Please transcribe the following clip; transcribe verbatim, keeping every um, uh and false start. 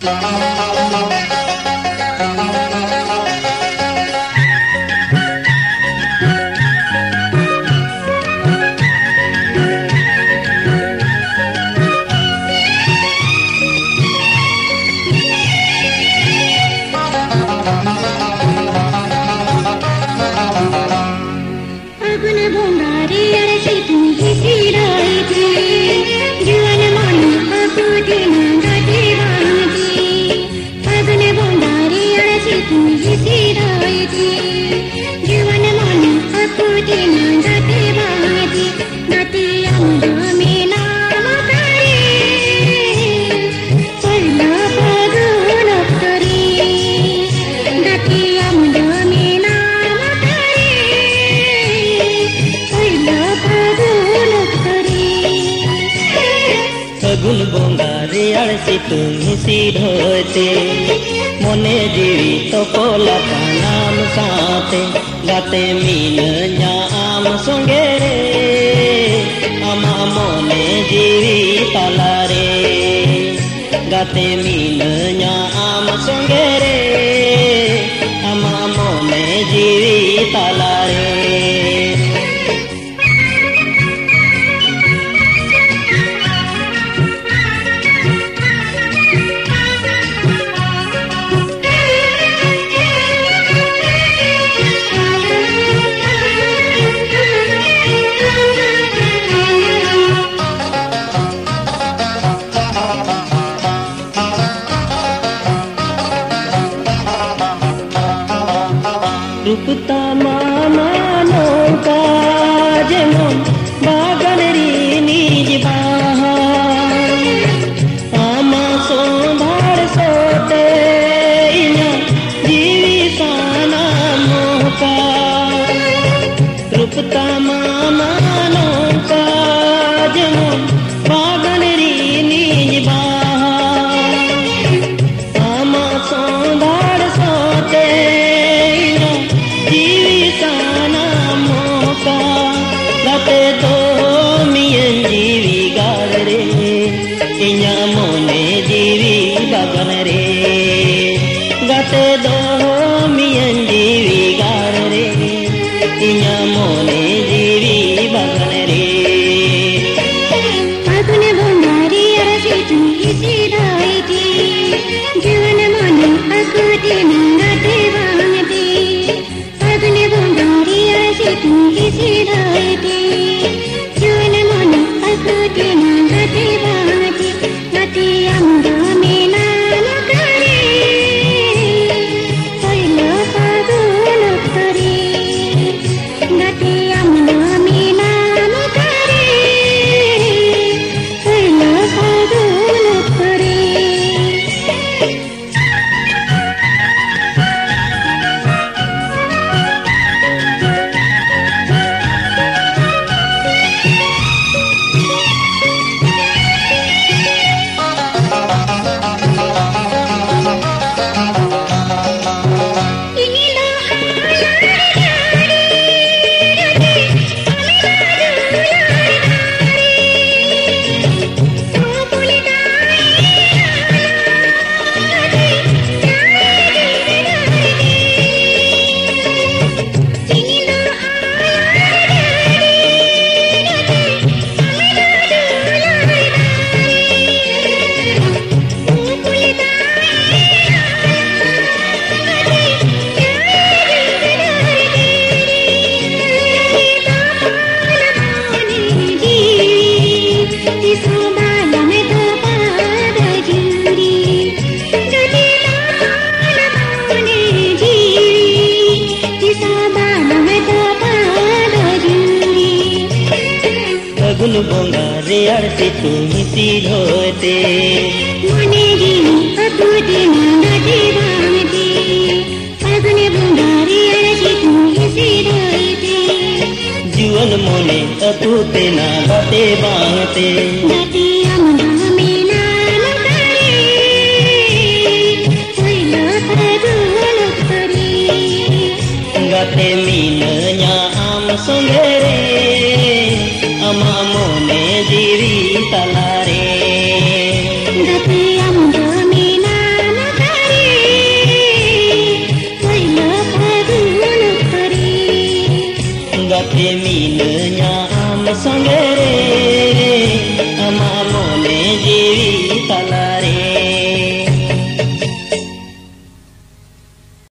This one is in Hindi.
फागुन बंगारे आड़सी तुम्ही सिधोते मने जीवी तो कोला नाम साथे गाते मीन आम संगे रे आमा मने जीवी ताला रे गाते मीन आम संगे रे आमा मने जीवी ताला रे रूपता मामा नौका जेमन बागान निज बाहार आमा सोधार सोते जीवी साना मोका रूपता मामा नौका जेमन बागान निज बाहार आमा सोधार सोते गाते दो मियन जीवी गाल रे इन्या मोने जीवी बागन रे गाते दो मियन जीवी गाल रे इन्या मोने जीवी बागन रे फागुन बंगारी आड़सी तुम्ही सिधाइती जीवन मने आकुति गाते बांगती फागुन बंगारी आड़सी तुम्ही सिधाइती जीवन मने आकुति गाते बांगती गाते आमुदा मेला करे पहिलो फागुन करे गाते आमुदा मेला करे पहिलो फागुन करे फागुन बंगारे आड़सी तुम्ही सिधोते मने जीवी आकुति गाते बांगती फागुन बंगारी आड़सी तुम्ही सिधाइती जीवन मोने अतुते ना गाते बांगते गाते आमुदा मेला करे पहिलो फागुन करे गाते मीन आम संगे रे आमा मोने जीवी ताला रे गाते आमुदा मेला gate minenya am songere ama mo